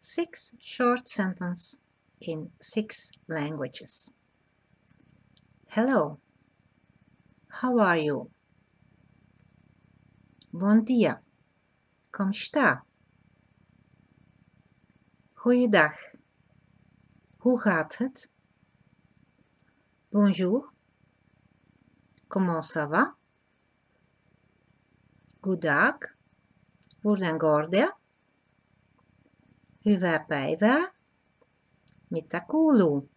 6 short sentences in 6 languages. Hello. How are you? Bom dia. Como está? Goeiedag. Hoe gaat het? Bonjour. Comment ça va? Goedendag. Vuorengordia. Hyvää päivää. Mitä kuuluu?